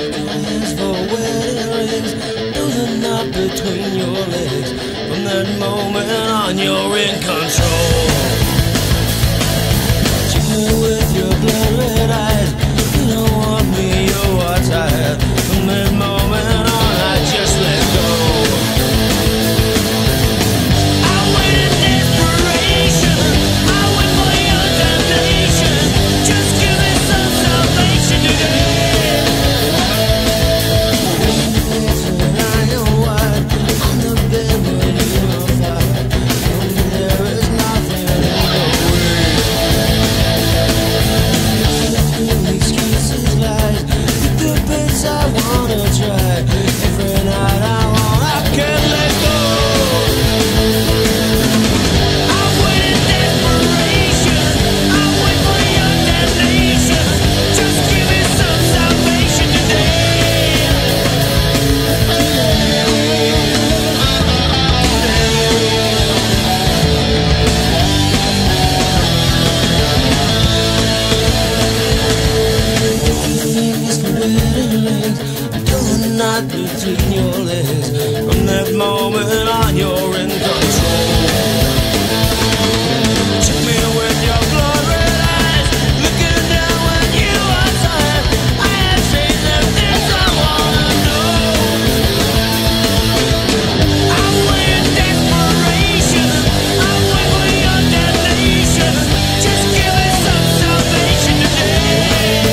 Hands for wedding rings, those are not between your legs. From that moment on, you're in control. Check me with your blood red eyes. You don't want me, you are tired. From that moment on, I just let go. I wait in desperation, I wait for your temptation. Just give me some salvation today. Between your legs, from that moment on, you're in control. Check me with your blood red eyes, looking down when you are tired. I have seen the things I wanna know. I wait in desperation, I wait for your damnation. Just give me some salvation today.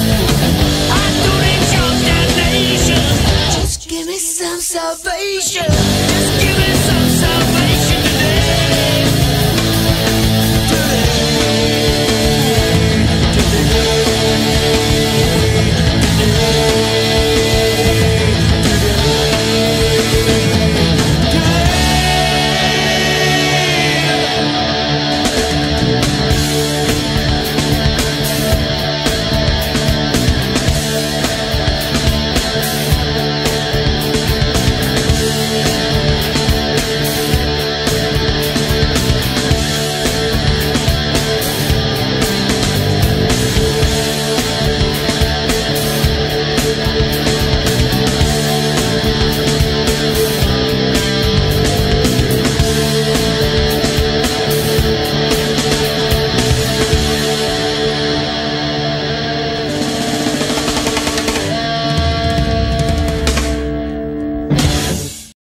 I don't need your damnation. Just give me some salvation.